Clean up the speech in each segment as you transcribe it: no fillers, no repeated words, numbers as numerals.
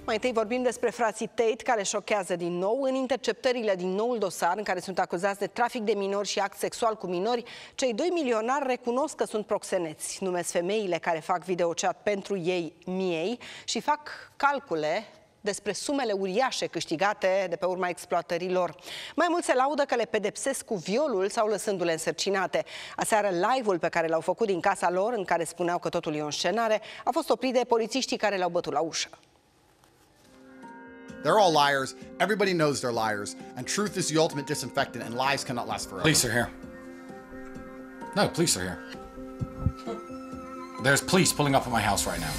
Mai întâi vorbim despre frații Tate, care șochează din nou. În interceptările din noul dosar, în care sunt acuzați de trafic de minori și act sexual cu minori, cei doi milionari recunosc că sunt proxeneți. Numesc femeile care fac videochat pentru ei miei și fac calcule despre sumele uriașe câștigate de pe urma exploatărilor. Mai mult se laudă că le pedepsesc cu violul sau lăsându-le însărcinate. Aseară, live-ul pe care l-au făcut din casa lor, în care spuneau că totul e o înscenare, a fost oprit de polițiștii care le-au bătut la ușă. They're all liars. Everybody knows they're liars. And truth is the ultimate disinfectant, and lies cannot last forever. Police are here. No, police are here. There's police pulling up at my house right now.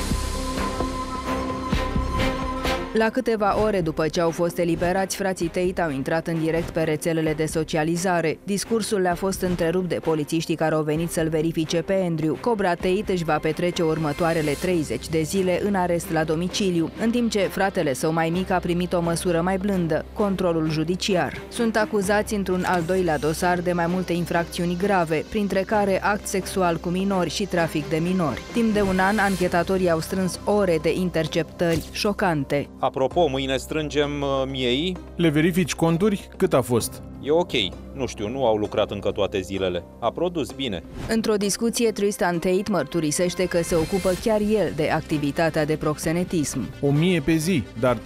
La câteva ore după ce au fost eliberați, frații Tate au intrat în direct pe rețelele de socializare. Discursul le-a fost întrerupt de polițiștii care au venit să-l verifice pe Andrew. Cobra Tate își va petrece următoarele 30 de zile în arest la domiciliu, în timp ce fratele său mai mic a primit o măsură mai blândă, controlul judiciar. Sunt acuzați într-un al doilea dosar de mai multe infracțiuni grave, printre care act sexual cu minori și trafic de minori. Timp de un an, anchetatorii au strâns ore de interceptări șocante. Apropo, mâine strângem miei. Le verifici conturi? Cât a fost? E ok. Nu știu, nu au lucrat încă toate zilele. A produs bine. Într-o discuție, Tristan Tate mărturisește că se ocupă chiar el de activitatea de proxenetism. 1000 pe zi, dar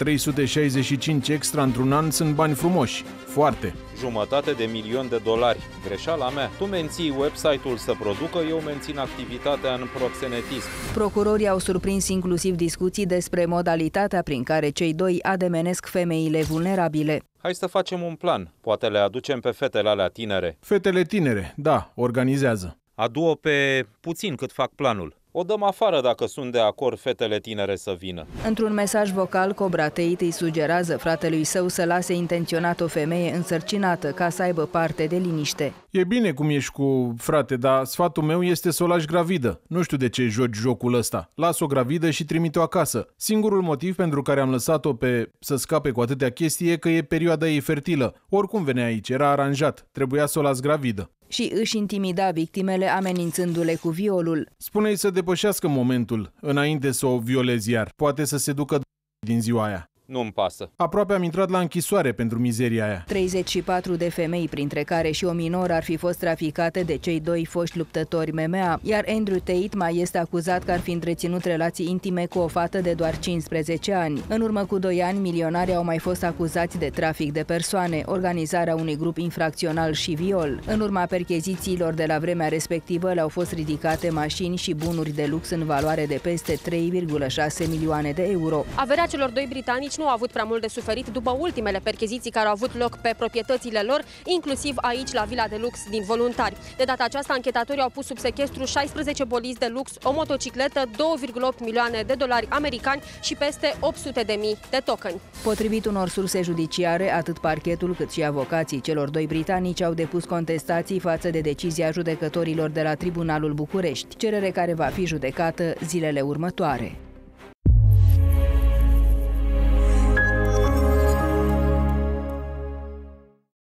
365 extra într-un an sunt bani frumoși. Foarte. $500.000.000. Greșeala mea. Tu menții website-ul să producă, eu mențin activitatea în proxenetism. Procurorii au surprins inclusiv discuții despre modalitatea prin care cei doi ademenesc femeile vulnerabile. Hai să facem un plan. Poate le aducem pe fetele alea tinere. Fetele tinere, da, organizează. Adu-o pe puțin cât fac planul. O dăm afară dacă sunt de acord fetele tinere să vină. Într-un mesaj vocal, Cobra Tate îi sugerează fratelui său să lase intenționat o femeie însărcinată ca să aibă parte de liniște. E bine cum ești cu frate, dar sfatul meu este să o lași gravidă. Nu știu de ce joci jocul ăsta. Las-o gravidă și trimite-o acasă. Singurul motiv pentru care am lăsat-o pe să scape cu atâtea chestii e că e perioada ei fertilă. Oricum venea aici, era aranjat. Trebuia să o las gravidă. Și își intimida victimele amenințându-le cu violul. Spune-i să depășească momentul, înainte să o violezi iar. Poate să se ducă din ziua aia. Nu-mi pasă. Aproape am intrat la închisoare pentru mizeria aia. 34 de femei, printre care și o minoră, ar fi fost traficate de cei doi foști luptători MMA, iar Andrew Tate mai este acuzat că ar fi întreținut relații intime cu o fată de doar 15 ani. În urmă cu 2 ani, milionarii au mai fost acuzați de trafic de persoane, organizarea unui grup infracțional și viol. În urma perchezițiilor de la vremea respectivă, le-au fost ridicate mașini și bunuri de lux în valoare de peste 3,6 milioane de euro. Averea celor doi britanici nu a avut prea mult de suferit după ultimele percheziții care au avut loc pe proprietățile lor, inclusiv aici la Vila de Lux din Voluntari. De data aceasta, anchetatorii au pus sub sechestru 16 bolizi de lux, o motocicletă, $2,8 milioane americani și peste 800.000 de tokeni. Potrivit unor surse judiciare, atât parchetul cât și avocații celor doi britanici au depus contestații față de decizia judecătorilor de la Tribunalul București, cerere care va fi judecată zilele următoare.